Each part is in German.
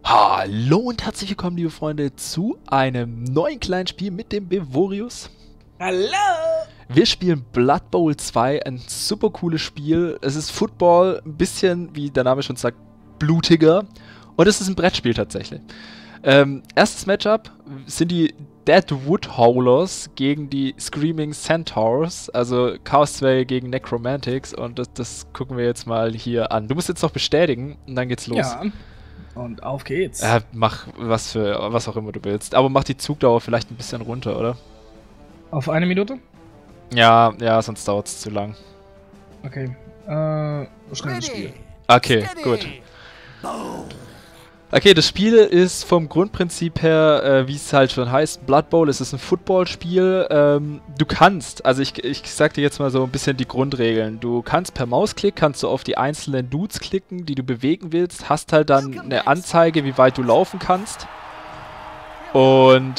Hallo und herzlich willkommen, liebe Freunde, zu einem neuen kleinen Spiel mit dem Bevorius. Hallo! Wir spielen Blood Bowl 2, ein super cooles Spiel. Es ist Football, ein bisschen, wie der Name schon sagt, blutiger. Und es ist ein Brettspiel tatsächlich. Erstes Matchup sind die Deadwood Howlers gegen die Screaming Centaurs, also Chaos 2 gegen Necromantics. Und das gucken wir jetzt mal hier an. Du musst jetzt noch bestätigen und dann geht's los. Ja. Und auf geht's. Mach was auch immer du willst. Aber mach die Zugdauer vielleicht ein bisschen runter, oder? Auf 1 Minute? Ja, sonst dauert es zu lang. Okay. Schnelles Spiel. Okay, gut. Okay, das Spiel ist vom Grundprinzip her, wie es halt schon heißt, Blood Bowl. Es ist ein Footballspiel. Du kannst, also ich sag dir jetzt mal so ein bisschen die Grundregeln. Du kannst per Mausklick, kannst du auf die einzelnen Dudes klicken, die du bewegen willst. Hast halt dann eine Anzeige, wie weit du laufen kannst. Und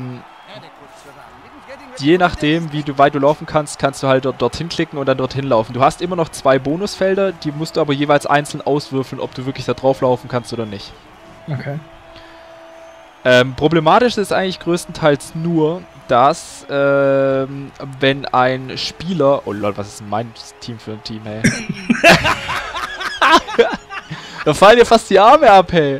je nachdem, wie weit du laufen kannst, kannst du halt dorthin klicken und dann dorthin laufen. Du hast immer noch 2 Bonusfelder, die musst du aber jeweils einzeln auswürfeln, ob du wirklich da drauf laufen kannst oder nicht. Okay. Problematisch ist eigentlich größtenteils nur, dass wenn ein Spieler... Oh lol, was ist denn mein Team für ein Team, ey? Da fallen dir fast die Arme ab, hey.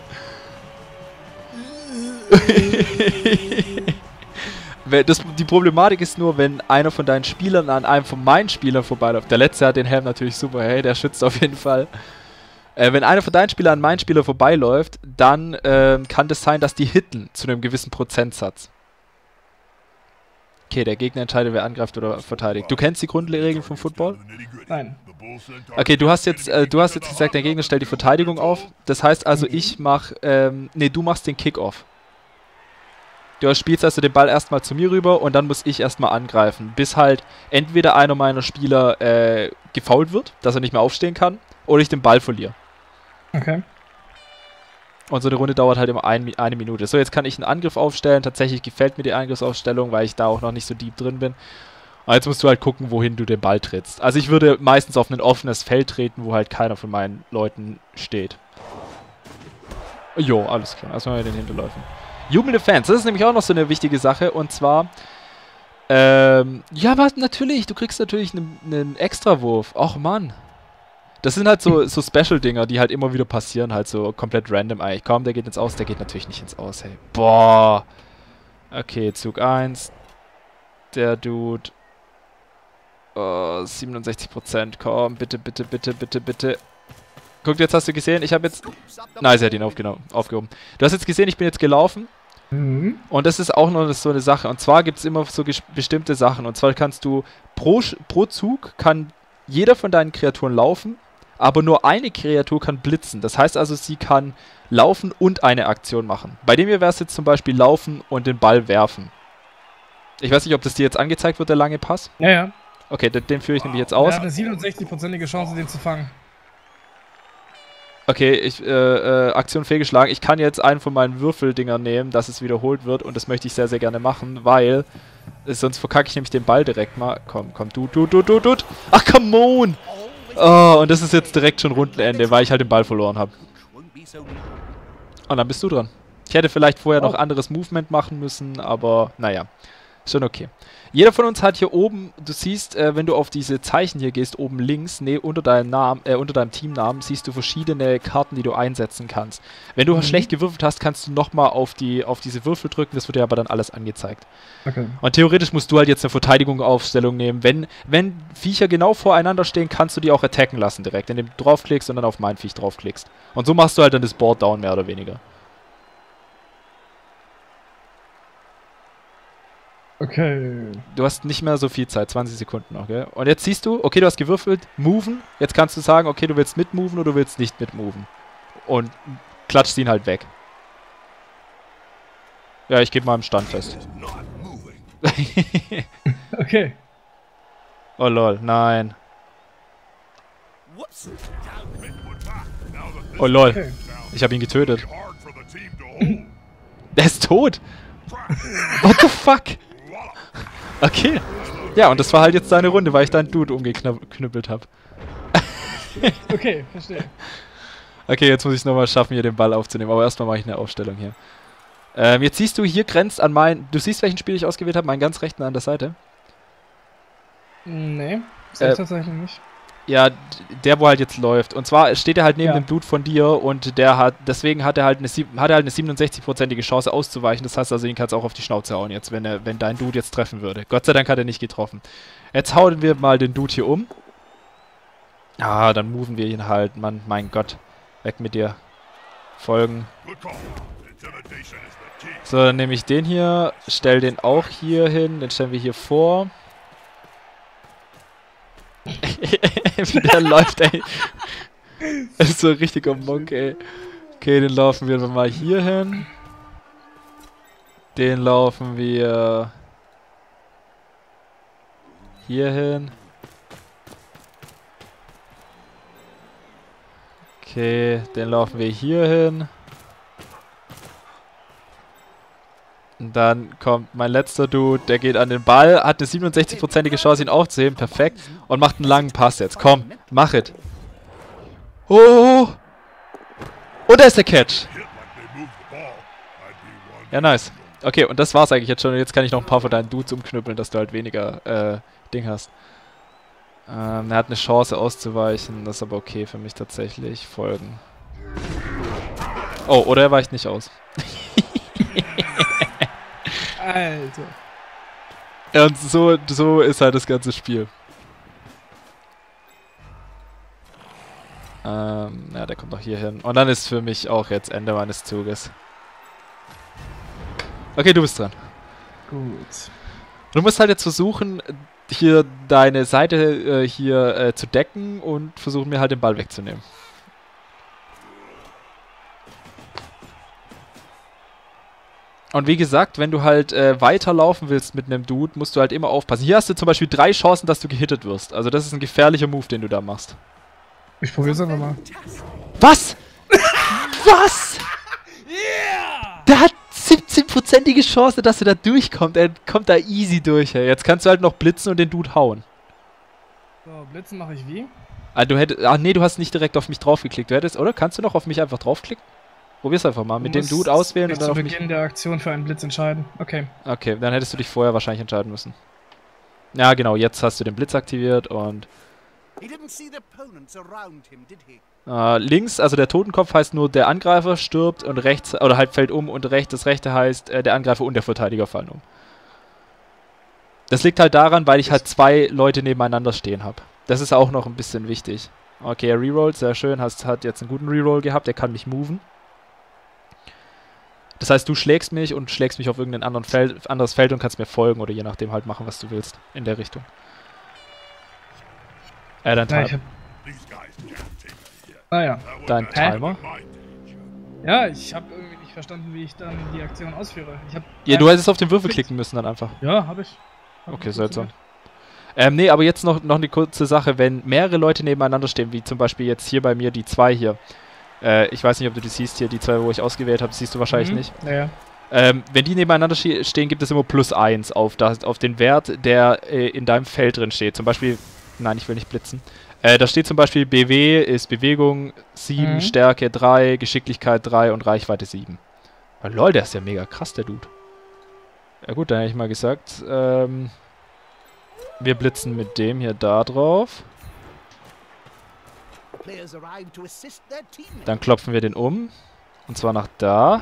Die Problematik ist nur, wenn einer von deinen Spielern an einem von meinen Spielern vorbeiläuft. Der letzte hat den Helm natürlich super, hey, der schützt auf jeden Fall. Wenn einer von deinen Spielern an meinen Spieler vorbeiläuft, dann kann das sein, dass die hitten zu einem gewissen Prozentsatz. Okay, der Gegner entscheidet, wer angreift oder verteidigt. Du kennst die Grundregeln vom Football? Nein. Okay, du hast jetzt gesagt, der Gegner stellt die Verteidigung auf. Das heißt also, du machst den Kickoff. Du spielst also den Ball erstmal zu mir rüber und dann muss ich erstmal angreifen, bis halt entweder einer meiner Spieler gefoult wird, dass er nicht mehr aufstehen kann, oder ich den Ball verliere. Okay. Und so eine Runde dauert halt immer eine Minute. So, jetzt kann ich einen Angriff aufstellen. Tatsächlich gefällt mir die Angriffsaufstellung, weil ich da auch noch nicht so deep drin bin. Und jetzt musst du halt gucken, wohin du den Ball trittst. Also ich würde meistens auf ein offenes Feld treten, wo halt keiner von meinen Leuten steht. Jo, alles klar. Erstmal den Hinterläufen. Jubelnde Fans, das ist nämlich auch noch so eine wichtige Sache. Und zwar, ja, was natürlich, du kriegst natürlich einen Extrawurf. Och, Mann. Das sind halt so Special-Dinger, die halt immer wieder passieren, halt so komplett random eigentlich. Komm, der geht ins Aus, der geht natürlich nicht ins Aus, hey. Boah. Okay, Zug 1. Der Dude. Oh, 67%, komm, bitte, bitte, bitte, bitte, bitte. Guck, jetzt hast du gesehen, ich habe jetzt... Nice, er hat ihn aufgehoben. Du hast jetzt gesehen, ich bin jetzt gelaufen. Mhm. Und das ist auch noch so eine Sache. Und zwar gibt es immer so bestimmte Sachen. Und zwar kannst du pro Zug kann jeder von deinen Kreaturen laufen, aber nur eine Kreatur kann blitzen. Das heißt also, sie kann laufen und eine Aktion machen. Bei dem hier wäre es jetzt zum Beispiel laufen und den Ball werfen. Ich weiß nicht, ob das dir jetzt angezeigt wird, der lange Pass. Ja, ja. Okay, den führe ich nämlich jetzt aus. Er hat eine 67%ige Chance, den zu fangen. Okay, Aktion fehlgeschlagen. Ich kann jetzt einen von meinen Würfeldingern nehmen, dass es wiederholt wird und das möchte ich sehr, sehr gerne machen, weil sonst verkacke ich nämlich den Ball direkt mal. Komm, du. Ach, come on! Oh, und das ist jetzt direkt schon Rundenende, weil ich halt den Ball verloren habe. Und dann bist du dran. Ich hätte vielleicht vorher noch anderes Movement machen müssen, aber naja, schon okay. Jeder von uns hat hier oben, du siehst, wenn du auf diese Zeichen hier gehst, oben links, unter deinem Teamnamen, siehst du verschiedene Karten, die du einsetzen kannst. Wenn du schlecht gewürfelt hast, kannst du nochmal auf diese Würfel drücken, das wird dir aber dann alles angezeigt. Okay. Und theoretisch musst du halt jetzt eine Verteidigungsaufstellung nehmen. Wenn Viecher genau voreinander stehen, kannst du die auch attacken lassen direkt, indem du draufklickst und dann auf mein Viech draufklickst. Und so machst du halt dann das Board down, mehr oder weniger. Okay. Du hast nicht mehr so viel Zeit, 20 Sekunden noch, gell? Und jetzt siehst du, okay, du hast gewürfelt, moven. Jetzt kannst du sagen, okay, du willst mitmoven oder du willst nicht mitmoven. Und klatschst ihn halt weg. Ja, ich gebe mal im Stand fest. Okay. Oh lol, nein. Oh lol, Okay. ich habe ihn getötet. Der ist tot. What the fuck? Okay. Ja, und das war halt jetzt deine Runde, weil ich deinen Dude umgeknüppelt habe. Okay, verstehe. Okay, jetzt muss ich es nochmal schaffen, hier den Ball aufzunehmen. Aber erstmal mache ich eine Aufstellung hier. Jetzt siehst du, hier grenzt an mein... Du siehst, welchen Spiel ich ausgewählt habe? Meinen ganz rechten an der Seite. Nee, sehe ich tatsächlich nicht. Ja, der, wo halt jetzt läuft. Und zwar steht er halt neben Ja. dem Dude von dir und der hat... Deswegen hat er halt eine 67%ige Chance auszuweichen. Das heißt also, ihn kannst auch auf die Schnauze hauen jetzt, wenn dein Dude jetzt treffen würde. Gott sei Dank hat er nicht getroffen. Jetzt hauen wir mal den Dude hier um. Ah, dann moven wir ihn halt. Mann, mein Gott. Weg mit dir. Folgen. So, dann nehme ich den hier, stell den auch hier hin, den stellen wir hier vor. Wie der läuft, ey. Das ist so ein richtiger Monk, ey. Okay, den laufen wir mal hier hin. Den laufen wir hier hin. Okay, den laufen wir hier hin. Und dann kommt mein letzter Dude, der geht an den Ball, hat eine 67%ige Chance, ihn aufzuheben, perfekt. Und macht einen langen Pass jetzt. Komm, mach it. Oh! Und da ist der Catch. Ja, nice. Okay, und das war's eigentlich jetzt schon. Und jetzt kann ich noch ein paar von deinen Dudes umknüppeln, dass du halt weniger Ding hast. Er hat eine Chance auszuweichen, das ist aber okay für mich tatsächlich. Folgen. Oh, oder er weicht nicht aus. Alter. Ja, und so ist halt das ganze Spiel. Ja, der kommt auch hier hin. Und dann ist für mich auch jetzt Ende meines Zuges. Okay, du bist dran. Gut. Du musst halt jetzt versuchen, hier deine Seite hier zu decken und versuchen mir halt den Ball wegzunehmen. Und wie gesagt, wenn du halt weiterlaufen willst mit einem Dude, musst du halt immer aufpassen. Hier hast du zum Beispiel 3 Chancen, dass du gehittet wirst. Also das ist ein gefährlicher Move, den du da machst. Ich probier's einfach mal. Was? Was? Der hat 17%ige Chance, dass er da durchkommt. Er kommt da easy durch. Ey. Jetzt kannst du halt noch blitzen und den Dude hauen. So, blitzen mache ich wie? Nee, du hast nicht direkt auf mich draufgeklickt. Du hättest, oder? Kannst du noch auf mich einfach draufklicken? Probier's einfach mal. Mit dem Dude auswählen und dann zu auf mich... Beginn der Aktion für einen Blitz entscheiden. Okay. Okay, dann hättest du dich vorher wahrscheinlich entscheiden müssen. Ja, genau. Jetzt hast du den Blitz aktiviert und... links, also der Totenkopf heißt nur, der Angreifer stirbt und rechts, oder halt fällt um und das rechte heißt, der Angreifer und der Verteidiger fallen um. Das liegt halt daran, weil ich halt 2 Leute nebeneinander stehen habe. Das ist auch noch ein bisschen wichtig. Okay, er rerollt, sehr schön, hat jetzt einen guten Reroll gehabt, der kann mich moven. Das heißt, du schlägst mich auf irgendein anderes Feld und kannst mir folgen oder je nachdem halt machen, was du willst in der Richtung. Dein Timer. Ja. Dein Timer. Ja, ich habe irgendwie nicht verstanden, wie ich dann die Aktion ausführe. Ja, du hättest auf den Würfel klicken müssen dann einfach. Ja, habe ich. Okay, seltsam. Nee, aber jetzt noch eine kurze Sache. Wenn mehrere Leute nebeneinander stehen, wie zum Beispiel jetzt hier bei mir die 2 hier. Ich weiß nicht, ob du die siehst hier, die 2, wo ich ausgewählt habe, siehst du wahrscheinlich nicht. Ja. Wenn die nebeneinander stehen, gibt es immer +1 auf den Wert, der in deinem Feld drin steht. Zum Beispiel, nein, ich will nicht blitzen. Da steht zum Beispiel BW ist Bewegung 7, Stärke 3, Geschicklichkeit 3 und Reichweite 7. Oh, lol, der ist ja mega krass, der Dude. Ja gut, dann hätte ich mal gesagt, wir blitzen mit dem hier da drauf. Dann klopfen wir den um. Und zwar nach da.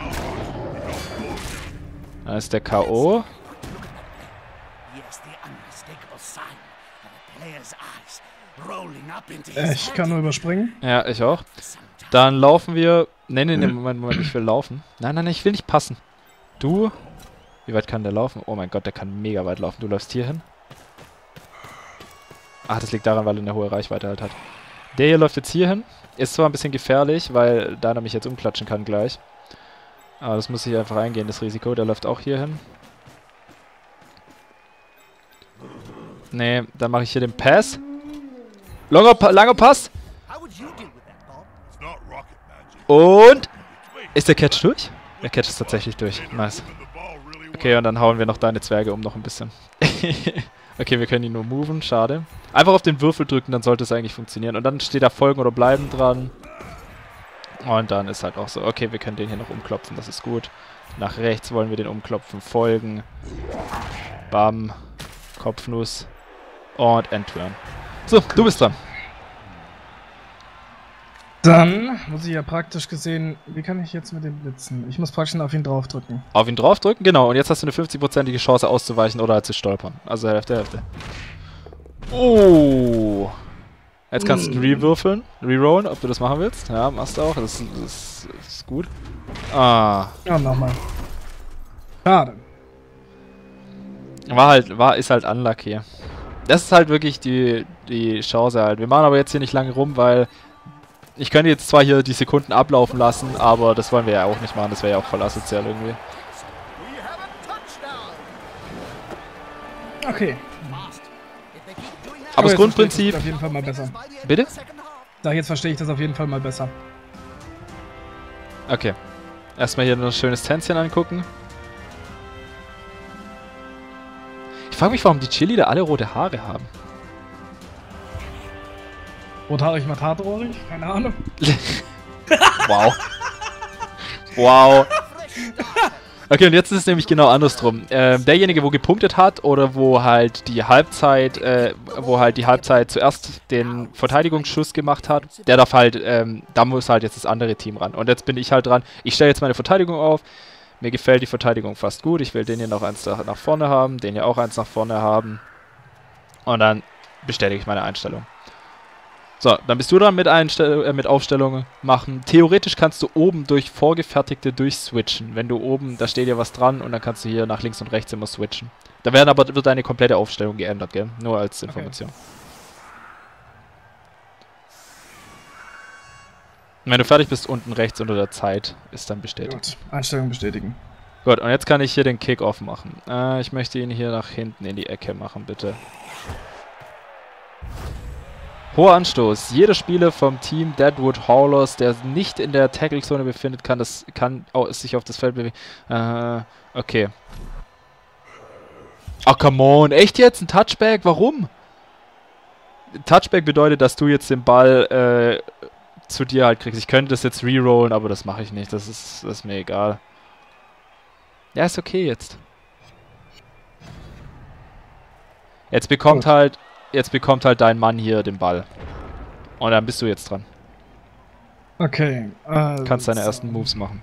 Da ist der K.O. Ich kann nur überspringen. Ja, ich auch. Dann laufen wir... Nee, Moment, ich will laufen. Nein, ich will nicht passen. Du... Wie weit kann der laufen? Oh mein Gott, der kann mega weit laufen. Du läufst hier hin. Ach, das liegt daran, weil er eine hohe Reichweite halt hat. Der hier läuft jetzt hier hin. Ist zwar ein bisschen gefährlich, weil Dana mich jetzt umklatschen kann gleich. Aber das muss ich einfach eingehen, das Risiko. Der läuft auch hier hin. Nee, dann mache ich hier den Pass. Langer Pass. Und... Ist der Catch durch? Der Catch ist tatsächlich durch. Nice. Okay, und dann hauen wir noch deine Zwerge um noch ein bisschen. Okay, wir können ihn nur moven, schade. Einfach auf den Würfel drücken, dann sollte es eigentlich funktionieren. Und dann steht da Folgen oder Bleiben dran. Und dann ist halt auch so, okay, wir können den hier noch umklopfen, das ist gut. Nach rechts wollen wir den umklopfen, folgen. Bam. Kopfnuss. Und Endturn. So, du bist dran. Dann muss ich ja praktisch gesehen, wie kann ich jetzt mit dem blitzen? Ich muss praktisch auf ihn draufdrücken. Auf ihn draufdrücken, genau. Und jetzt hast du eine 50%ige Chance auszuweichen oder halt zu stolpern. Also Hälfte, Hälfte. Oh. Jetzt kannst du ihn rewürfeln, rerollen, ob du das machen willst. Ja, machst du auch. Das ist gut. Ah. Ja, nochmal. Schade. Ist halt unlucky. Das ist halt wirklich die Chance halt. Wir machen aber jetzt hier nicht lange rum, weil ich könnte jetzt zwar hier die Sekunden ablaufen lassen, aber das wollen wir ja auch nicht machen. Das wäre ja auch voll asozial irgendwie. Okay. Aber das Grundprinzip... Das auf jeden Fall mal besser. Bitte? Jetzt verstehe ich das auf jeden Fall mal besser. Okay. Erstmal hier noch ein schönes Tänzchen angucken. Ich frage mich, warum die Chili da alle rote Haare haben. Rothaarig, matarohrig? Keine Ahnung. Wow. Wow. Okay, und jetzt ist es nämlich genau andersrum. Derjenige, wo gepunktet hat oder wo halt die Halbzeit zuerst den Verteidigungsschuss gemacht hat, der darf halt, da muss halt jetzt das andere Team ran. Und jetzt bin ich halt dran. Ich stelle jetzt meine Verteidigung auf. Mir gefällt die Verteidigung fast gut. Ich will den hier noch eins nach vorne haben, den hier auch eins nach vorne haben. Und dann bestätige ich meine Einstellung. So, dann bist du dran mit Aufstellungen machen. Theoretisch kannst du oben durch vorgefertigte durchswitchen. Wenn du oben, da steht ja was dran und dann kannst du hier nach links und rechts immer switchen. Da wird deine komplette Aufstellung geändert, gell? Nur als Information. Okay. Wenn du fertig bist, unten rechts unter der Zeit ist dann bestätigt. Gut, Einstellung bestätigen. Gut, und jetzt kann ich hier den Kick-Off machen. Ich möchte ihn hier nach hinten in die Ecke machen, bitte. Hoher Anstoß. Jeder Spieler vom Team Deadwood Haulers, der nicht in der Tackle-Zone befindet, kann sich auf das Feld bewegen. Okay. Ach, come on. Echt jetzt? Ein Touchback? Warum? Touchback bedeutet, dass du jetzt den Ball zu dir halt kriegst. Ich könnte das jetzt rerollen, aber das mache ich nicht. Das ist mir egal. Ja, ist okay jetzt. Jetzt bekommt halt dein Mann hier den Ball. Und dann bist du jetzt dran. Okay. Kannst deine ersten Moves machen.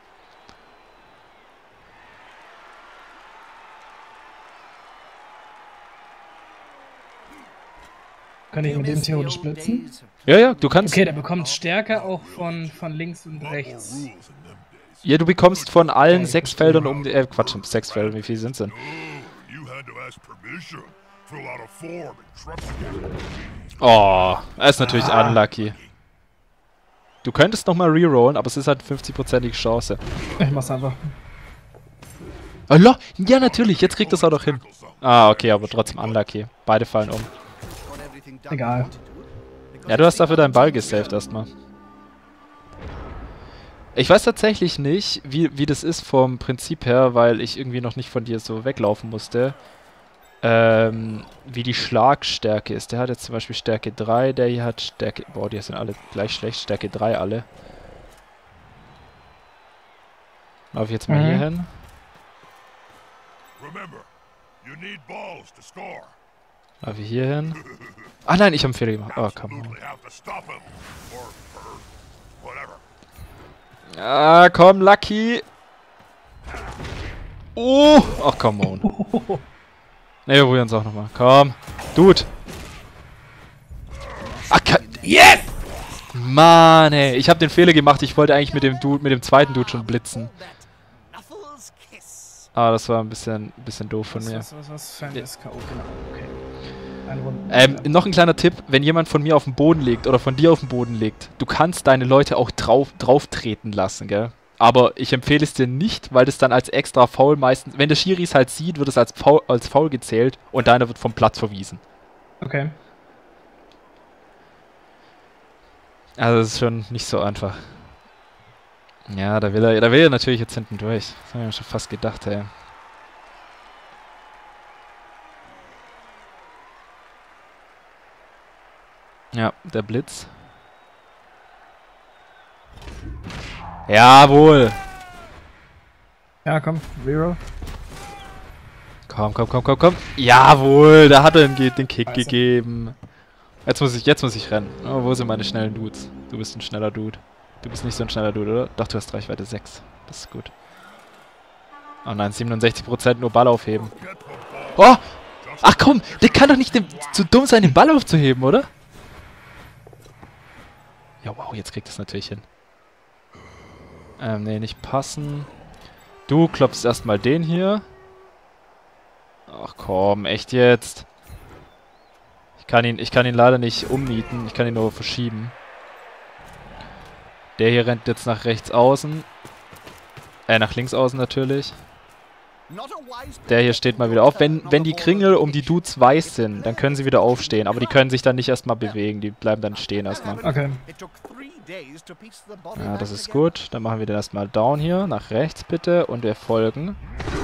Kann ich mit dem theoretisch blitzen? Ja, du kannst... Okay, der bekommt Stärke auch von links und rechts. Ja, du bekommst von allen 6 Feldern um die... Quatsch, 6 Felder, wie viel sind's denn? Oh, er ist natürlich unlucky. Du könntest nochmal rerollen, aber es ist halt 50%ige Chance. Ich mach's einfach. Allah, ja natürlich, jetzt kriegt das auch noch hin. Ah, okay, aber trotzdem unlucky. Beide fallen um. Egal. Ja, du hast dafür deinen Ball gesaved erstmal. Ich weiß tatsächlich nicht, wie das ist vom Prinzip her, weil ich irgendwie noch nicht von dir so weglaufen musste. Wie die Schlagstärke ist. Der hat jetzt zum Beispiel Stärke 3, der hier hat Stärke... Boah, die sind alle gleich schlecht. Stärke 3 alle. Lauf ich jetzt mal hier hin. Lauf ich hier hin. Ah nein, ich habe einen Fehler gemacht. Oh, come on. Ah, komm, Lucky. Oh, ach, come on. Ne, wir probieren es auch nochmal. Komm. Dude. Ach, yes! Mann, ey. Ich habe den Fehler gemacht. Ich wollte eigentlich mit dem zweiten Dude schon blitzen. Ah, das war ein bisschen doof von mir. Was für ein SKO, genau. Okay. Noch ein kleiner Tipp, wenn jemand von mir auf dem Boden liegt oder von dir auf dem Boden liegt, du kannst deine Leute auch drauf treten lassen, gell? Aber ich empfehle es dir nicht, weil das dann als extra Foul meistens, wenn der Schiri es halt sieht, wird es als Foul gezählt und deiner wird vom Platz verwiesen. Okay. Also das ist schon nicht so einfach. Ja, da will er natürlich jetzt hinten durch. Das habe ich mir schon fast gedacht, ey. Ja, der Blitz. Jawohl. Ja, komm, Reroll. Komm, komm, komm, komm, komm. Jawohl, da hat er den Kick gegeben. Jetzt muss ich rennen. Oh, wo sind meine schnellen Dudes? Du bist ein schneller Dude. Du bist nicht so ein schneller Dude, oder? Doch, du hast Reichweite 6. Das ist gut. Oh nein, 67% nur Ball aufheben. Oh! Ach komm, der kann doch nicht zu dumm sein, den Ball aufzuheben, oder? Ja, wow, jetzt kriegt es natürlich hin. Nee, nicht passen. Du klopfst erstmal den hier. Ach komm, echt jetzt? Ich kann ihn leider nicht umnieten, ich kann ihn nur verschieben. Der hier rennt jetzt nach rechts außen. Nach links außen natürlich. Der hier steht mal wieder auf. Wenn die Kringel um die Dudes weiß sind, dann können sie wieder aufstehen. Aber die können sich dann nicht erstmal bewegen. Die bleiben dann stehen erstmal. Okay. Ja, das ist gut. Dann machen wir den erstmal down hier. Nach rechts bitte. Und wir folgen.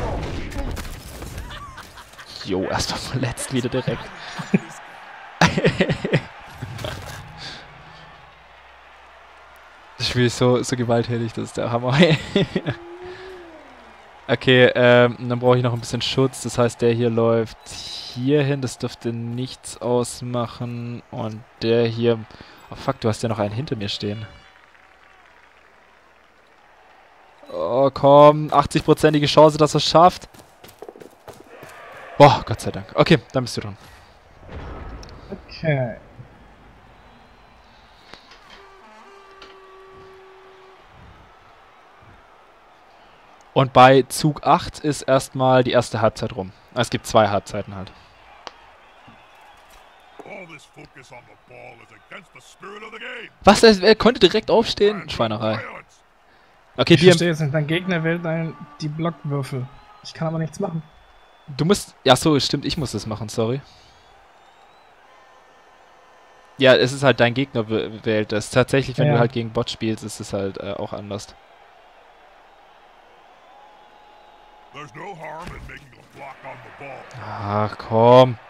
Jo, erstmal verletzt wieder direkt. Das Spiel ist so gewalttätig, das ist der Hammer. Okay, dann brauche ich noch ein bisschen Schutz. Das heißt, der hier läuft hier hin. Das dürfte nichts ausmachen. Und der hier... Oh fuck, du hast ja noch einen hinter mir stehen. Oh komm, 80%ige Chance, dass er es schafft. Boah, Gott sei Dank. Okay, dann bist du dran. Okay. Und bei Zug 8 ist erstmal die erste Halbzeit rum. Es gibt 2 Halbzeiten halt. Was? Er konnte direkt aufstehen? Schweinerei. Okay, Ich verstehe jetzt nicht. Dein Gegner wählt die Blockwürfel. Ich kann aber nichts machen. Du musst... Ja, so, stimmt. Ich muss das machen, sorry. Ja, es ist halt dein Gegner wählt das. Tatsächlich, wenn du halt gegen Bot spielst, ist es halt auch anders. Ach komm.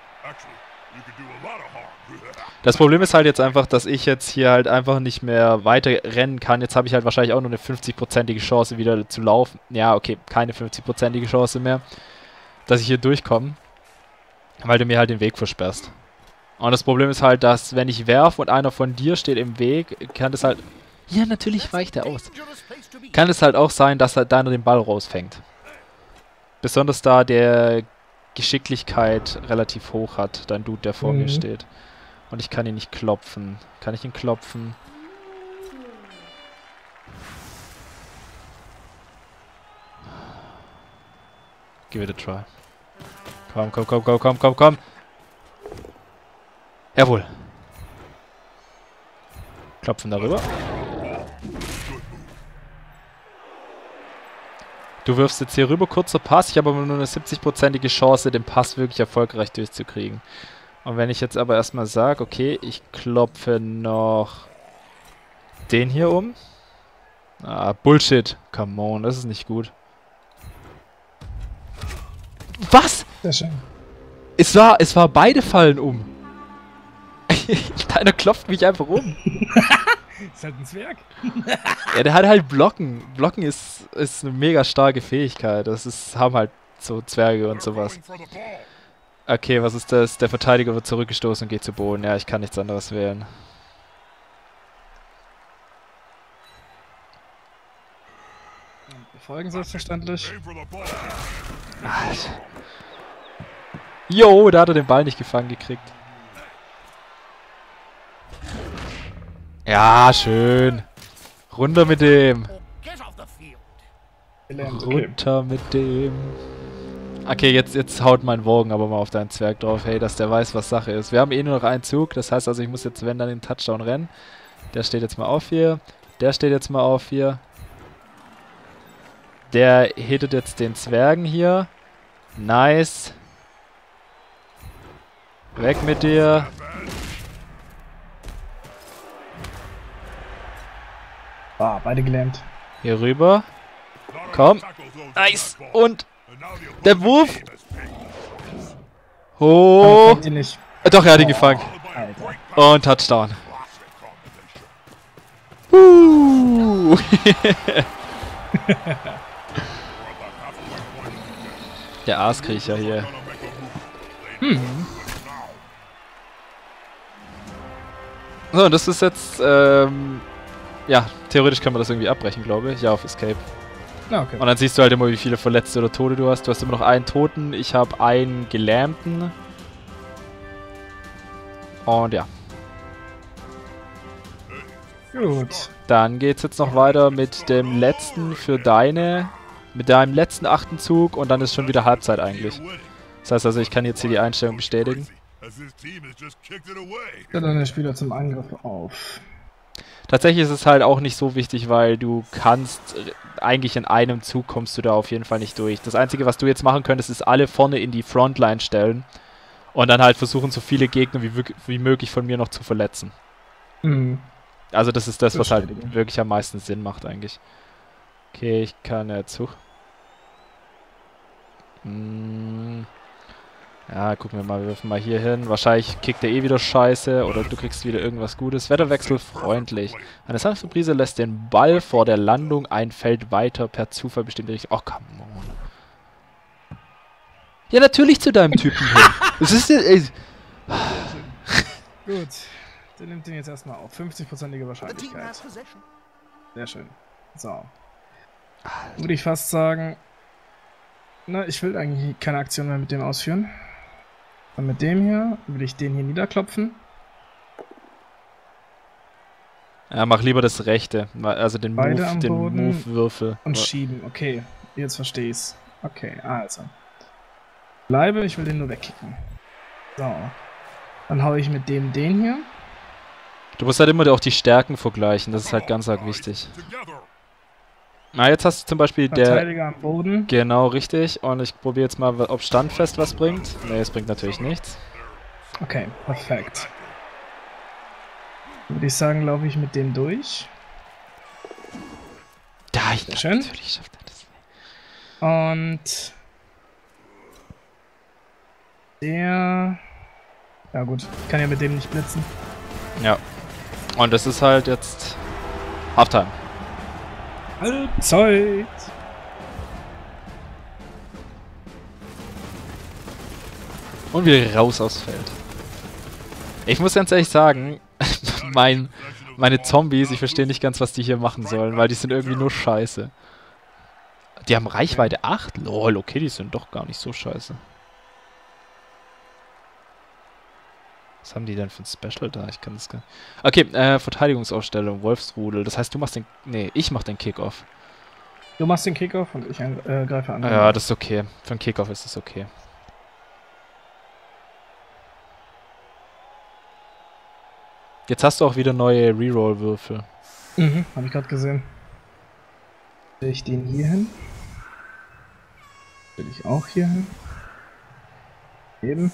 Das Problem ist halt jetzt einfach, dass ich jetzt hier halt einfach nicht mehr weiter rennen kann. Jetzt habe ich halt wahrscheinlich auch nur eine 50%ige Chance wieder zu laufen. Ja, okay, keine 50%ige Chance mehr, dass ich hier durchkomme. Weil du mir halt den Weg versperrst. Und das Problem ist halt, dass wenn ich werfe und einer von dir steht im Weg, kann das halt... Ja, natürlich weicht er aus. Kann es halt auch sein, dass halt deiner den Ball rausfängt. Besonders da der Geschicklichkeit relativ hoch hat, dein Dude, der vor mir steht. Und ich kann ihn nicht klopfen. Kann ich ihn klopfen? Give it a try. Komm, komm, komm, komm, komm, komm, komm. Jawohl. Klopfen darüber. Du wirfst jetzt hier rüber, kurzer Pass. Ich habe aber nur eine 70%ige Chance, den Pass wirklich erfolgreich durchzukriegen. Und wenn ich jetzt aber erstmal sage, okay, ich klopfe noch den hier um. Ah, Bullshit. Come on, das ist nicht gut. Was? Sehr schön. Es war beide fallen um. Deiner klopft mich einfach um. Ist halt ein Zwerg. Ja, der hat halt Blocken. Blocken ist eine mega starke Fähigkeit. Haben halt so Zwerge und sowas. Okay, was ist das? Der Verteidiger wird zurückgestoßen und geht zu Boden. Ja, ich kann nichts anderes wählen. Folgen selbstverständlich. Jo, da hat er den Ball nicht gefangen gekriegt. Ja, schön. Runter mit dem. Runter mit dem. Okay, jetzt haut mein Wogen aber mal auf deinen Zwerg drauf. Hey, dass der weiß, was Sache ist. Wir haben eh nur noch einen Zug. Das heißt also, ich muss jetzt, wenn, dann den Touchdown rennen. Der steht jetzt mal auf hier. Der steht jetzt mal auf hier. Der hittet jetzt den Zwergen hier. Nice. Weg mit dir. Ah, beide gelähmt. Hier rüber. Komm. Nice. Und der Wurf. Oh. Die nicht. Doch, er hat ihn gefangen. Alter. Und Touchdown. Der Aaskriecher hier. So, und das ist jetzt, ja, theoretisch kann man das irgendwie abbrechen, glaube ich. Ja, auf Escape. Ah, okay. Und dann siehst du halt immer, wie viele Verletzte oder Tote du hast. Du hast immer noch einen Toten, ich habe einen Gelähmten. Und ja. Gut. Dann geht's jetzt noch weiter mit dem letzten für deine, mit deinem letzten 8. Zug und dann ist schon wieder Halbzeit eigentlich. Das heißt also, ich kann jetzt hier die Einstellung bestätigen. Ja, dann der Spieler zum Angriff auf. Tatsächlich ist es halt auch nicht so wichtig, weil du kannst, eigentlich in einem Zug kommst du da auf jeden Fall nicht durch. Das Einzige, was du jetzt machen könntest, ist alle vorne in die Frontline stellen und dann halt versuchen, so viele Gegner wie möglich von mir noch zu verletzen. Mhm. Also das ist das, was halt wirklich am meisten Sinn macht eigentlich. Okay, ich kann jetzt hoch. Ja, gucken wir mal, wir werfen mal hier hin. Wahrscheinlich kickt er eh wieder Scheiße oder du kriegst wieder irgendwas Gutes. Wetterwechsel freundlich. Eine sanfte Brise lässt den Ball vor der Landung ein Feld weiter per Zufall bestimmte Richtung. Oh, come on. Ja, natürlich zu deinem Typen hin. Das ist ja... Gut. Der nimmt den jetzt erstmal auf. 50%ige Wahrscheinlichkeit. Sehr schön. So. Würde ich fast sagen... Na, ich will eigentlich keine Aktion mehr mit dem ausführen. Und mit dem hier will ich den hier niederklopfen. Ja, mach lieber das rechte. Also den Move-Würfel. Und schieben. Okay, jetzt verstehe ich's. Okay, also. Bleibe, ich will den nur wegkicken. So. Dann hau ich mit dem den hier. Du musst halt immer auch die Stärken vergleichen. Das ist halt ganz arg wichtig. Na, jetzt hast du zum Beispiel Verteidiger am Boden. Genau, richtig. Und ich probiere jetzt mal, ob Standfest was bringt. Ne, es bringt natürlich nichts. Okay, perfekt. Würde ich sagen, laufe ich mit dem durch. Da, ich schön. Natürlich schafft er das. Und der... Ja gut, ich kann ja mit dem nicht blitzen. Ja. Und das ist halt jetzt Halftime. Halbzeit! Und wieder raus aufs Feld. Ich muss ganz ehrlich sagen, meine Zombies, ich verstehe nicht ganz, was die hier machen sollen, weil die sind irgendwie nur scheiße. Die haben Reichweite 8? Lol, okay, die sind doch gar nicht so scheiße. Was haben die denn für ein Special da? Ich kann das gar nicht. Okay, Verteidigungsausstellung, Wolfsrudel. Das heißt, du machst den... Nee, ich mach den Kickoff. Du machst den Kickoff und ich greife an. Ja, das ist okay. Für einen Kickoff ist das okay. Jetzt hast du auch wieder neue Reroll-Würfel. Mhm, hab ich gerade gesehen. Stelle ich den hier hin. Stelle ich auch hier hin. Eben.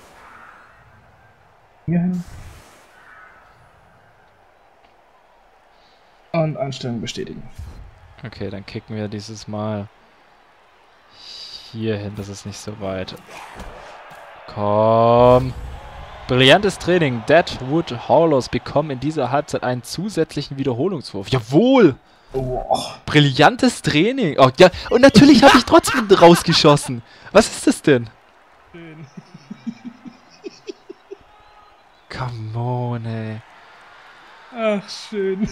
Hier hin. Und Einstellung bestätigen. Okay, dann kicken wir dieses Mal hier hin, das ist nicht so weit. Komm. Brillantes Training. Deadwood Hollows bekommen in dieser Halbzeit einen zusätzlichen Wiederholungswurf. Jawohl! Oh. Brillantes Training. Oh, ja, und natürlich habe ich trotzdem rausgeschossen. Was ist das denn? Schön. Come on, ey. Ach, schön.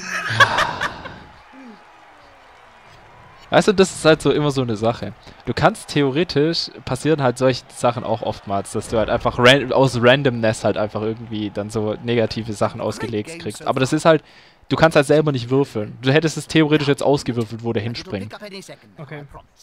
Weißt du, das ist halt so immer so eine Sache. Du kannst theoretisch, passieren halt solche Sachen auch oftmals, dass du halt einfach aus Randomness halt einfach irgendwie dann so negative Sachen ausgelegt kriegst. Aber das ist halt, du kannst halt selber nicht würfeln. Du hättest es theoretisch jetzt ausgewürfelt, wo der hinspringt. Okay.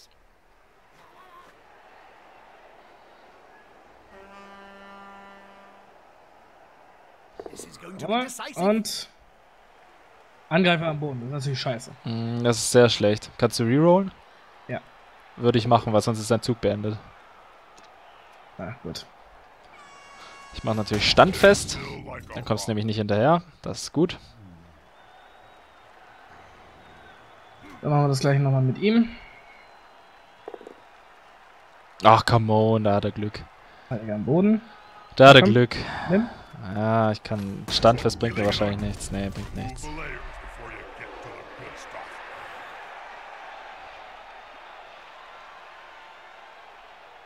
Und Angreifer am Boden, das ist natürlich scheiße. Das ist sehr schlecht. Kannst du rerollen? Ja. Würde ich machen, weil sonst ist dein Zug beendet. Na gut. Ich mache natürlich standfest. Dann kommst du nämlich nicht hinterher. Das ist gut. Dann machen wir das gleiche nochmal mit ihm. Ach, come on, da hat er Glück. Am Boden. Da hat er Glück. Nimm. Ja, ich kann... Standfest bringt mir wahrscheinlich nichts. Nee, bringt nichts.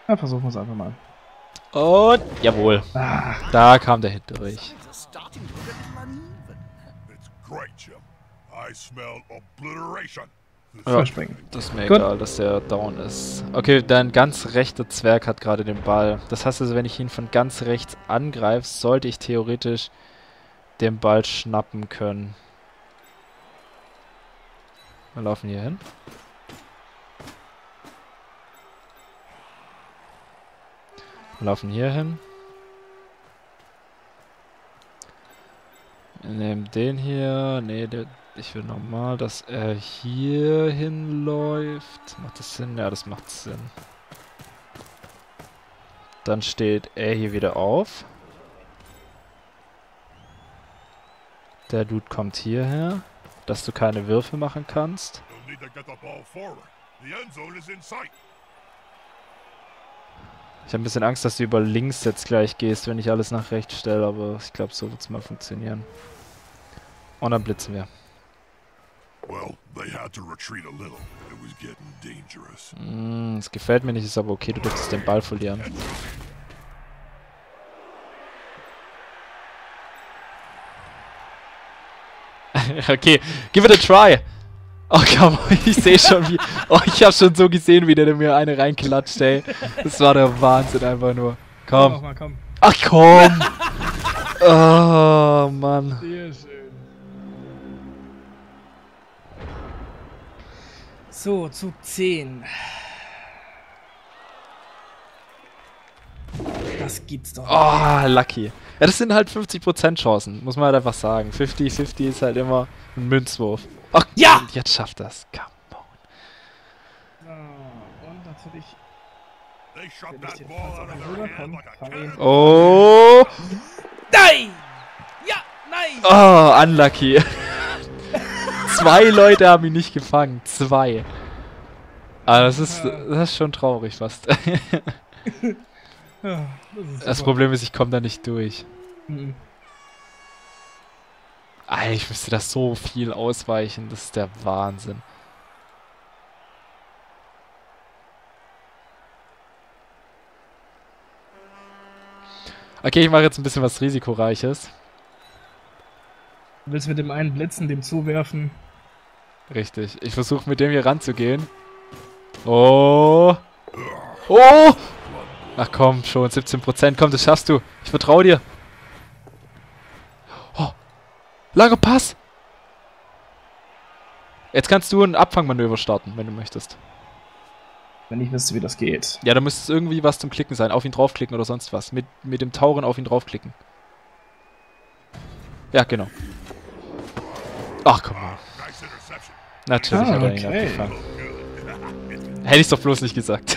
Ja, versuchen wir es einfach mal. Und jawohl. Ah. Da kam der Hit durch. It's great, Jim. I smell obliteration. Ja, Überspringen. das ist mir Gut. egal, dass der down ist. Okay, dein ganz rechter Zwerg hat gerade den Ball. Das heißt also, wenn ich ihn von ganz rechts angreife, sollte ich theoretisch den Ball schnappen können. Wir laufen hier hin. Wir laufen hier hin. Wir nehmen den hier. Nee, ich will nochmal, dass er hier hinläuft. Macht das Sinn? Ja, das macht Sinn. Dann steht er hier wieder auf. Der Dude kommt hierher, dass du keine Würfe machen kannst. You'll need to get the ball forward. The end zone is in sight. Ich habe ein bisschen Angst, dass du über links jetzt gleich gehst, wenn ich alles nach rechts stelle, aber ich glaube, so wird es mal funktionieren. Und dann blitzen wir. Well, they had to retreat a little. It was getting dangerous. Es gefällt mir nicht, ist aber okay, du dürftest den Ball verlieren. Okay, give it a try. Oh, komm, ich sehe schon wie... Oh, ich habe schon so gesehen, wie der mir eine reinklatscht, ey. Das war der Wahnsinn einfach nur. Komm. Mal, komm. Ach, komm. Oh, Mann. Sehr schön. So, Zug 10. Das gibt's doch. Oh, lucky. Ja, das sind halt 50% Chancen, muss man halt einfach sagen. 50-50 ist halt immer ein Münzwurf. Ach, ja! Und jetzt schafft das. Come on. So, und natürlich... They shot Wenn ich that den ball Pass out auf of den their Rüber hand komm, like a fang cat. ihn. Oh! Nein! Ja, nein! Oh, unlucky. 2 Leute haben ihn nicht gefangen. 2. Aber das ist schon traurig fast. Ja, Das super. Problem ist, ich komme da nicht durch. Mhm. Alter, ich müsste das so viel ausweichen. Das ist der Wahnsinn. Okay, ich mache jetzt ein bisschen was Risikoreiches. Du willst mit dem einen blitzen, dem zuwerfen. Richtig. Ich versuche mit dem hier ranzugehen. Oh. Oh. Ach komm, schon 17%. Komm, das schaffst du. Ich vertraue dir. Oh. Langer Pass. Jetzt kannst du ein Abfangmanöver starten, wenn du möchtest. Wenn ich wüsste, wie das geht. Ja, da müsste es irgendwie was zum Klicken sein. Auf ihn draufklicken oder sonst was. Mit dem Tauren auf ihn draufklicken. Ja, genau. Ach, komm mal. Nice interception. Natürlich hat er ihn okay. abgefangen. Hätte ich doch bloß nicht gesagt.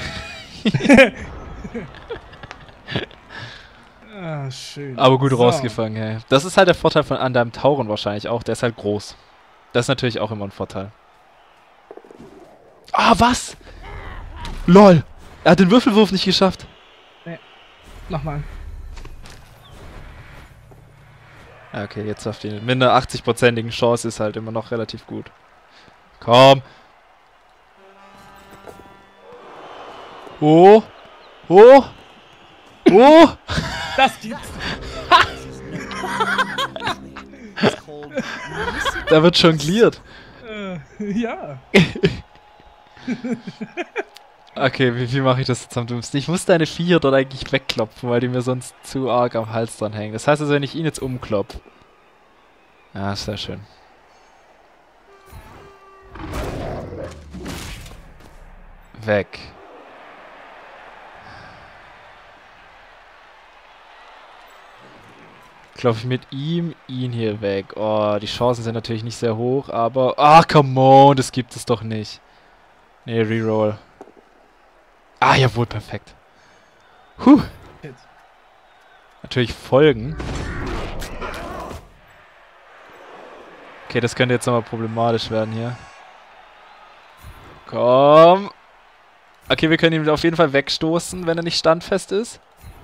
Ah, schön. Aber gut So. rausgefangen, hey. Das ist halt der Vorteil an deinem Tauren wahrscheinlich auch. Der ist halt groß. Das ist natürlich auch immer ein Vorteil. Ah, was? LOL. Er hat den Würfelwurf nicht geschafft. Nochmal. Ja, okay, jetzt auf die mit einer 80%igen Chance ist halt immer noch relativ gut. Komm. Oh. Oh. Oh. Das gibt's. Da wird jongliert. Ja. Okay, wie mache ich das jetzt am dümmsten? Ich muss deine Viecher dort eigentlich wegklopfen, weil die mir sonst zu arg am Hals dran hängen. Das heißt also, wenn ich ihn jetzt umklopp. Ja, sehr schön. Weg. Klopfe ich mit ihm ihn hier weg. Oh, die Chancen sind natürlich nicht sehr hoch, aber... Ah, come on, das gibt es doch nicht. Nee, Reroll. Ah, jawohl, perfekt. Huh. Natürlich folgen. Okay, das könnte jetzt nochmal problematisch werden hier. Komm. Okay, wir können ihn auf jeden Fall wegstoßen, wenn er nicht standfest ist.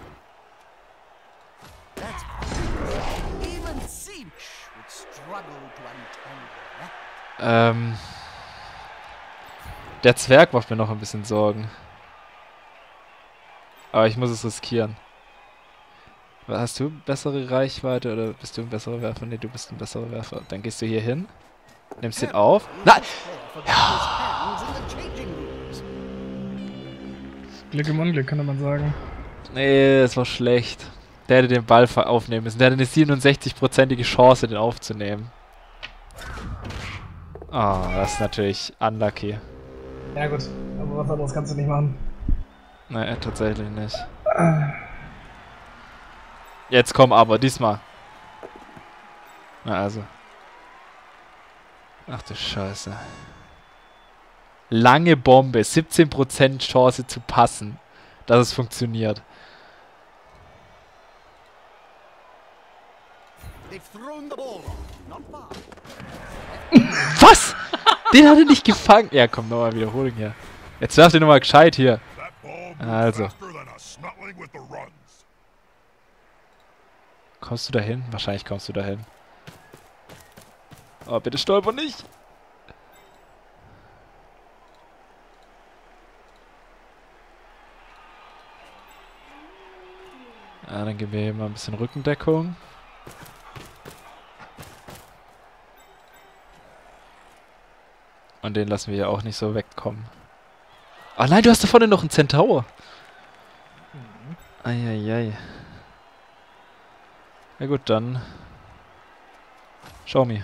Even Siege would struggle to untangle that. Der Zwerg macht mir noch ein bisschen Sorgen. Aber ich muss es riskieren. Hast du bessere Reichweite oder bist du ein besserer Werfer? Ne, du bist ein besserer Werfer. Dann gehst du hier hin, nimmst den auf. Nein! Glück im Unglück, könnte man sagen. Nee, das war schlecht. Der hätte den Ball aufnehmen müssen. Der hatte eine 67%ige Chance, den aufzunehmen. Ah, oh, das ist natürlich unlucky. Ja gut, aber was anderes kannst du nicht machen. Nee, tatsächlich nicht. Jetzt komm aber, diesmal. Na also. Ach du Scheiße. Lange Bombe, 17% Chance zu passen, dass es funktioniert. Was? Den hat er nicht gefangen. Ja, komm, nochmal Wiederholung hier. Jetzt werft ihr nochmal gescheit hier. Also. Kommst du da hin? Wahrscheinlich kommst du da hin. Oh, bitte stolper nicht. Ja, dann geben wir hier mal ein bisschen Rückendeckung. Und den lassen wir ja auch nicht so wegkommen. Ah nein, du hast da vorne noch einen Centaur. Eieiei. Ja gut, dann... Show me.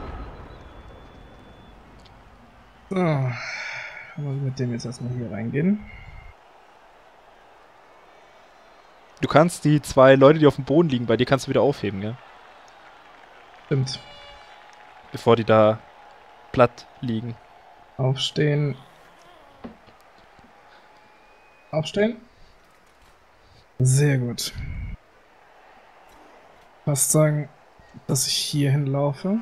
So. Dann wollen wir mit dem jetzt erstmal hier reingehen. Du kannst die 2 Leute, die auf dem Boden liegen, bei dir kannst du wieder aufheben, gell? Stimmt. Bevor die da platt liegen. Aufstehen. Aufstehen. Sehr gut. Fast sagen, dass ich hier hinlaufe.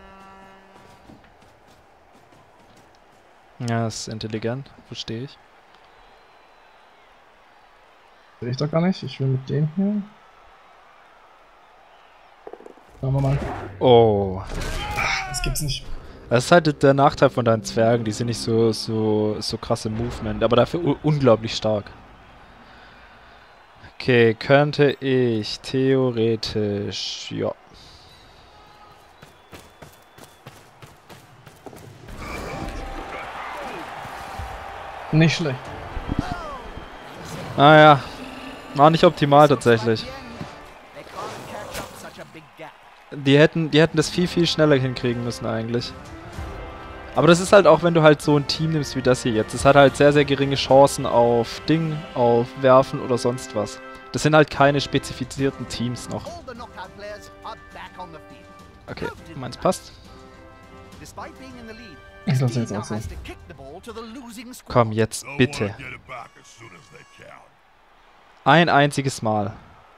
Ja, das ist intelligent, verstehe ich. Will ich doch gar nicht. Ich will mit dem hier. Schauen wir mal. Oh. Das gibt's nicht. Das ist halt der Nachteil von deinen Zwergen. Die sind nicht so krass im Movement, aber dafür unglaublich stark. Okay, könnte ich theoretisch... Ja. Nicht schlecht. Naja. War nicht optimal tatsächlich. Die hätten das viel schneller hinkriegen müssen eigentlich. Aber das ist halt auch, wenn du halt so ein Team nimmst wie das hier jetzt. Es hat halt sehr geringe Chancen auf Ding, auf Werfen oder sonst was. Das sind halt keine spezifizierten Teams noch. Okay, meins passt. Ich lasse jetzt auch so. Komm, jetzt bitte. Ein einziges Mal.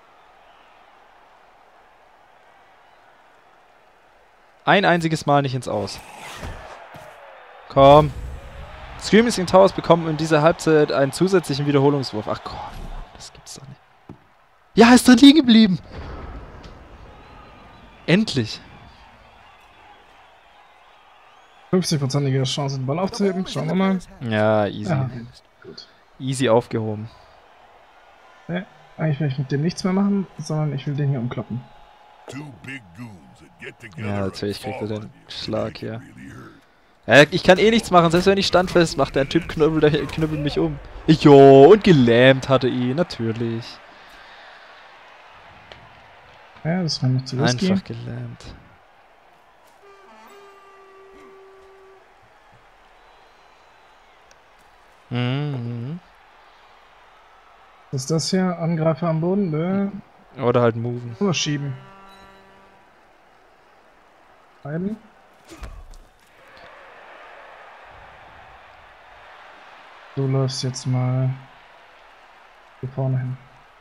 Ein einziges Mal nicht ins Aus. Komm. Screaming Towers bekommen in dieser Halbzeit einen zusätzlichen Wiederholungswurf. Ach komm, das gibt's doch nicht. Ja, ist drin liegen geblieben. Endlich. 50%ige Chance, den Ball aufzuheben. Schauen wir mal. Ja, easy. Ja, gut. Easy aufgehoben. Ja, eigentlich will ich mit dem nichts mehr machen, sondern ich will den hier umkloppen. Ja, natürlich kriegt er den Schlag hier. Ja, ich kann eh nichts machen, selbst wenn ich standfest mache. Der Typ knüppelt mich um. Jo, und gelähmt hatte ihn, natürlich. Ja, das war noch zu risky. Einfach gelähmt. Mhm. Was ist das hier? Angreifer am Boden? Nö. Oder halt moven. Oder schieben. Beiden. Du läufst jetzt mal hier vorne hin.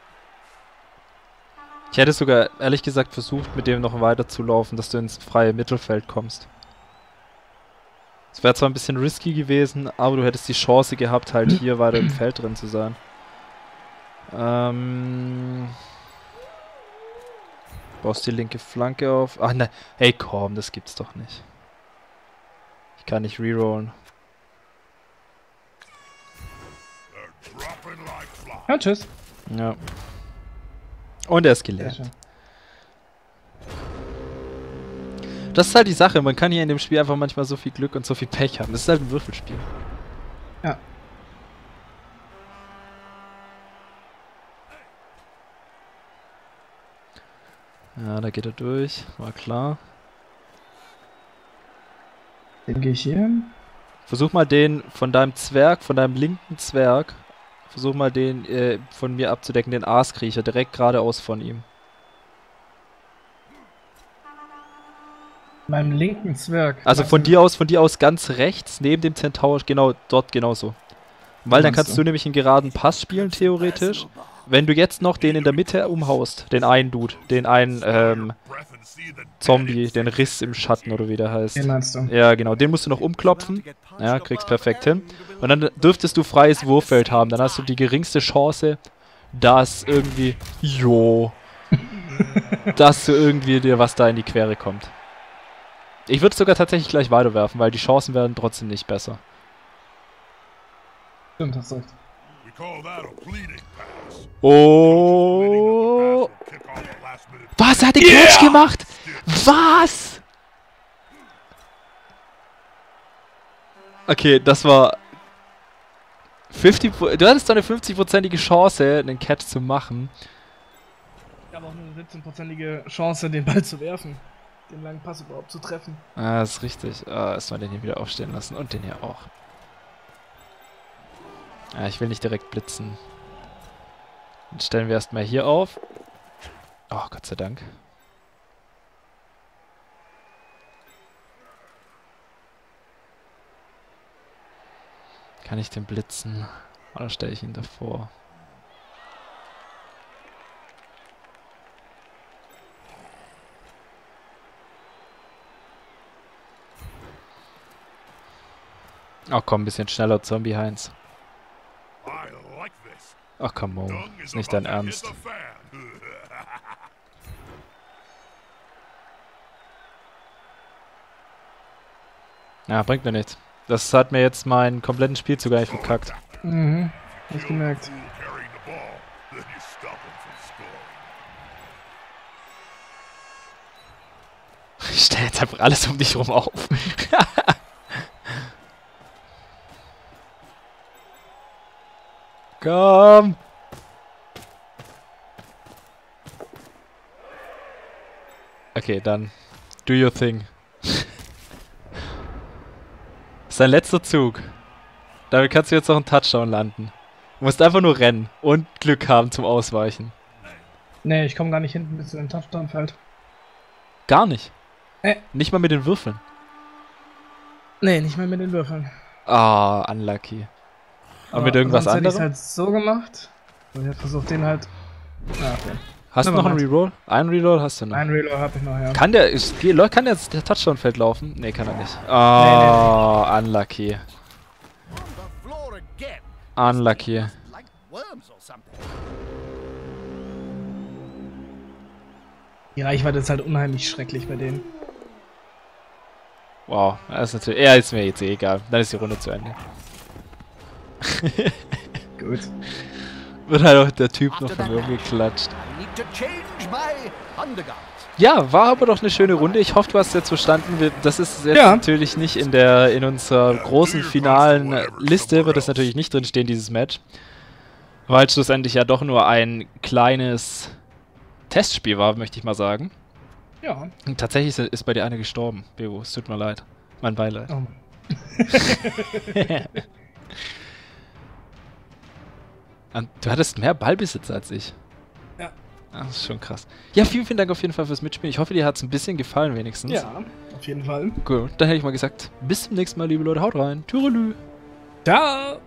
Ich hätte sogar, ehrlich gesagt, versucht, mit dem noch weiter zu laufen, dass du ins freie Mittelfeld kommst. Es wäre zwar ein bisschen risky gewesen, aber du hättest die Chance gehabt, halt hier weiter im Feld drin zu sein. Baust die linke Flanke auf. Ach nein, hey komm, das gibt's doch nicht. Ich kann nicht rerollen. Ja, tschüss. Ja. Und er ist Sehr gelernt. schön. Das ist halt die Sache, man kann hier in dem Spiel einfach manchmal so viel Glück und so viel Pech haben. Das ist halt ein Würfelspiel. Ja. Ja, da geht er durch, war klar. Den gehe ich hier hin. Versuch mal den von deinem Zwerg, von deinem linken Zwerg, versuch mal den von mir abzudecken, den Aaskriecher, direkt geradeaus von ihm. Meinem linken Zwerg. Also von dir aus ganz rechts, neben dem Centaur, genau, dort genauso. Weil dann kannst du nämlich einen geraden Pass spielen, theoretisch. Wenn du jetzt noch den in der Mitte umhaust, den einen Dude, den einen Zombie, den Riss im Schatten oder wie der heißt. Den meinst du? Ja, genau, den musst du noch umklopfen. Ja, kriegst perfekt hin. Und dann dürftest du freies Wurffeld haben. Dann hast du die geringste Chance, dass irgendwie, dass du irgendwie dir was da in die Quere kommt. Ich würde sogar tatsächlich gleich weiterwerfen, weil die Chancen werden trotzdem nicht besser. Stimmt, hast recht. We call that a pleading pass. Oh! Kick off the last minute. Was? Er hat den Catch gemacht? Was? Okay, das war 50. Du hattest doch eine 50-prozentige Chance, einen Catch zu machen. Ich habe auch nur eine 17-prozentige Chance, den Ball zu werfen. Den langen Pass überhaupt zu treffen. Ah, das ist richtig. Erstmal den hier wieder aufstehen lassen und den hier auch. Ja, ich will nicht direkt blitzen. Dann stellen wir erstmal hier auf. Oh, Gott sei Dank. Kann ich den blitzen? Oder stelle ich ihn davor? Ach komm, ein bisschen schneller, Zombie Heinz. I like this. Ach komm, Mo. Dung Ist nicht dein about to hit Ernst. the fan. Ja, bringt mir nichts. Das hat mir jetzt meinen kompletten Spielzug eigentlich verkackt. Mhm. Hab ich gemerkt. Fool carrying the ball. Then you stop him from scoring. Ich stelle jetzt einfach alles um dich rum auf. Komm! Okay, dann do your thing. Das ist dein letzter Zug. Damit kannst du jetzt noch einen Touchdown landen. Du musst einfach nur rennen und Glück haben zum Ausweichen. Nee, ich komme gar nicht hinten bis zu dem Touchdown-Feld. Gar nicht. Nee. Nicht mal mit den Würfeln. Nee, nicht mehr mit den Würfeln. Ah, unlucky. Aber mit irgendwas sonst hätte anderem? ich's halt so gemacht. Und ich hab versucht, den halt. Ah, okay. Hast du noch einen Reroll? Einen Reroll hast du noch. Einen Reload hab ich noch, ja. Kann der das Touchdown-Feld laufen? Nee, kann er nicht. Oh, unlucky. On the floor again. Unlucky. Like worms or something. Die Reichweite ist halt unheimlich schrecklich bei denen. Wow, das ist natürlich. Er ist mir jetzt eh egal. Dann ist die Runde zu Ende. Gut. Wird halt auch der Typ noch von mir umgeklatscht. I need to change my undergarments. Ja, war aber doch eine schöne Runde. Ich hoffe, du hast jetzt verstanden. Das ist jetzt Ja. natürlich nicht in unserer großen finalen Liste, wird das natürlich nicht drinstehen, dieses Match. Weil es schlussendlich ja doch nur ein kleines Testspiel war, möchte ich mal sagen. Ja. Und tatsächlich ist bei dir einer gestorben, Bebo. Es tut mir leid. Mein Beileid. Oh. Und du hattest mehr Ballbesitz als ich. Ja. Das ist schon krass. Ja, vielen, vielen Dank auf jeden Fall fürs Mitspielen. Ich hoffe, dir hat es ein bisschen gefallen wenigstens. Ja, auf jeden Fall. Gut, dann hätte ich mal gesagt, bis zum nächsten Mal, liebe Leute. Haut rein. Tschüss. Ciao.